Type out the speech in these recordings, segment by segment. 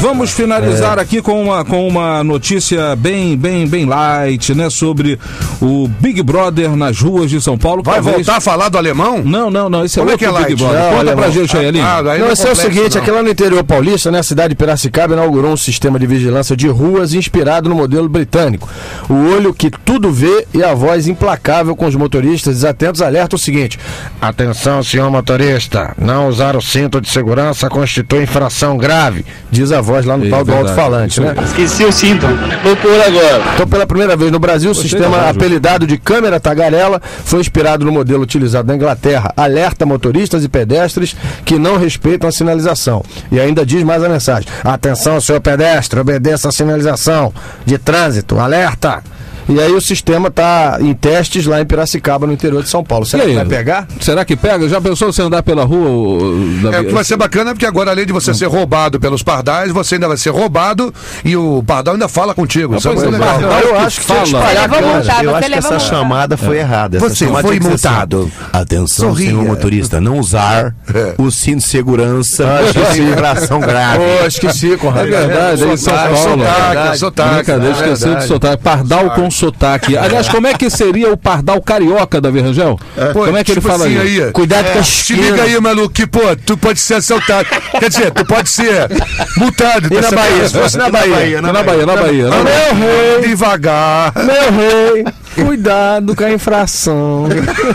Vamos finalizar aqui com uma notícia bem light, né? Sobre o Big Brother nas ruas de São Paulo. Vai voltar a falar do alemão? Não, esse é Como outro é Big light? Brother. Conta pra gente aí, Aline. Não, esse é o seguinte, aqui lá no interior paulista, né, a cidade de Piracicaba inaugurou um sistema de vigilância de ruas inspirado no modelo britânico. O olho que tudo vê e a voz implacável com os motoristas desatentos alerta o seguinte: atenção, senhor motorista, não usar o cinto de segurança constitui infração grave, diz a voz lá no tal do alto-falante, né? Esqueci o cinto, loucura agora. Então, pela primeira vez no Brasil, o sistema apelidado de câmera tagarela foi inspirado no modelo utilizado na Inglaterra. Alerta motoristas e pedestres que não respeitam a sinalização. E ainda diz mais a mensagem: atenção, senhor pedestre, obedeça a sinalização de trânsito, alerta! E aí o sistema está em testes lá em Piracicaba, no interior de São Paulo. Será que vai pegar? Será que pega? Já pensou você andar pela rua? O que vai ser bacana é porque agora, além de você ser roubado pelos pardais, você ainda vai ser roubado e o pardal ainda fala contigo. Isso é muito legal. Eu acho que eu acho que essa chamada foi errada. Você foi multado. Atenção, senhor motorista, não usar o cinto de segurança de infração grave. Esqueci, Conrado. É verdade, é São Paulo. Sotaque. Esqueci de sotaque. Pardal com sotaque. Aliás, como é que seria o pardal carioca, Davi Rangel? Como é que ele fala assim, aí? Cuidado com a Se liga aí, maluco, que, pô, tu pode ser assaltado. Quer dizer, tu pode ser multado. E na Bahia, se fosse na Bahia. Na Bahia. Meu rei, Devagar. meu rei, cuidado com a infração.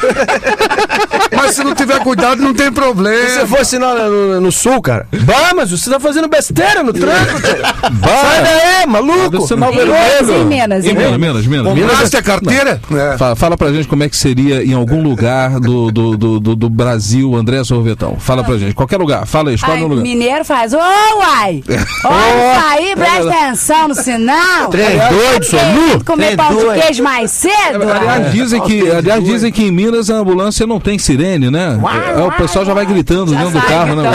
Mas se não tiver cuidado, não tem problema. Se você fosse no sul, cara, mas você tá fazendo besteira no trânsito. Sai daí, maluco. Sinal Minas. Compraste a carteira? Fala pra gente como é que seria em algum lugar do Brasil, André Sorvetão. Fala pra gente, qualquer lugar. Fala aí, escolhe um lugar. Mineiro faz, uai! Olha isso aí, presta atenção no sinal. Trem doido, Sonu? Comer pão de queijo mais cedo. Aliás, dizem que em Minas a ambulância não tem sirene, né? O pessoal já vai gritando dentro do carro, né?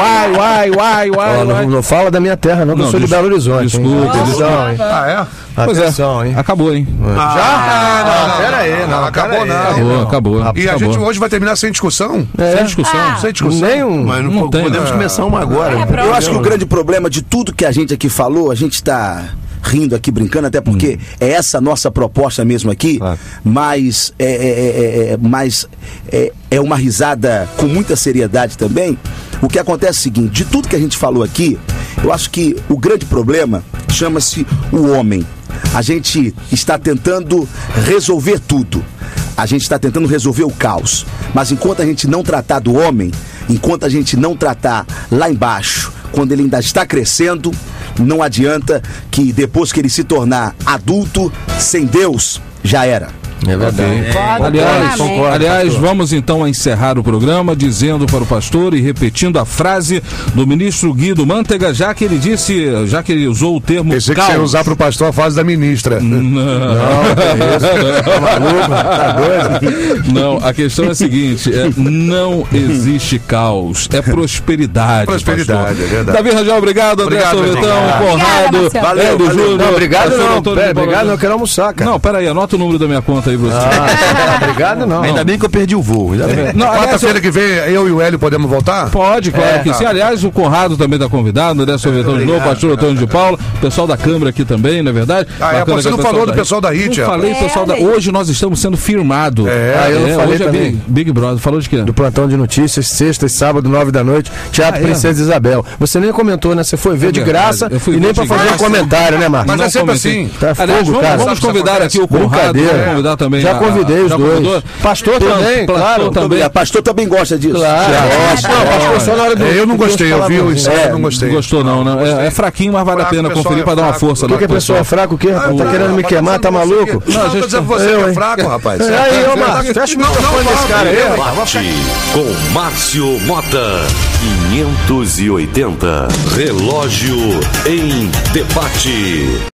Uai. Não fala da minha terra, não, que eu sou de Belo Horizonte. Desculpa. É? Acabou, hein? Já? Pera aí, não. Acabou. E a gente hoje vai terminar sem discussão? Sem discussão. Sem discussão. Nenhum. Mas não podemos começar uma agora. Eu acho que o grande problema de tudo que a gente aqui falou, a gente está rindo aqui, brincando, até porque é essa a nossa proposta mesmo aqui, mas é uma risada com muita seriedade também. O que acontece é o seguinte: de tudo que a gente falou aqui, eu acho que o grande problema chama-se o homem. A gente está tentando resolver tudo. A gente está tentando resolver o caos. Mas enquanto a gente não tratar do homem, enquanto a gente não tratar lá embaixo, quando ele ainda está crescendo, não adianta que depois que ele se tornar adulto, sem Deus, já era. É verdade. Aliás, vamos então encerrar o programa dizendo para o pastor e repetindo a frase do ministro Guido Mantega, já que ele usou o termo pensei que você ia usar para o pastor a frase da ministra. Não, a questão é a seguinte: não existe caos, é prosperidade. Prosperidade, é verdade. Davi Rangel, obrigado. André Sorvetão, Conrado, Hélio Júnior. Obrigado, não, eu quero almoçar, cara. Não, peraí, anota o número da minha conta aí, você. Obrigado, não. Ainda bem que eu perdi o voo. Quarta-feira que vem, eu e o Hélio podemos voltar? Pode, claro que sim. Aliás, o Conrado também está convidado, André Sorvetão de novo, pastor Antônio de Paula, pessoal da Câmara aqui também, não é verdade? Você não falou do pessoal da HIT, falei, pessoal da... Hoje nós estamos sendo firmados. Hoje é Big Brother. Falou de quê? Do plantão de notícias, sexta e sábado, 9 da noite, Teatro Princesa Isabel. Você nem comentou, né? Você foi ver de graça e nem pra fazer um comentário, né, Marcos? Mas é sempre assim. Aliás, vamos convidar aqui o Conrado, vamos convidar também. Já convidei os dois. Pastor também, claro. Pastor também gosta disso. Claro. Pastor só na hora do... Eu não gostei, eu vi o ensaio, não gostei. Não gostou não. É fraquinho, mas vale a pena conferir pra dar uma força lá. Por que a pessoa é fraca o quê? Tá querendo me queimar, tá maluco? Não, tô dizendo você que é fraco, rapaz. Aí, ô Marcos, fecha o microfone desse cara aí. Debate com Márcio Mota. 580. Relógio em debate.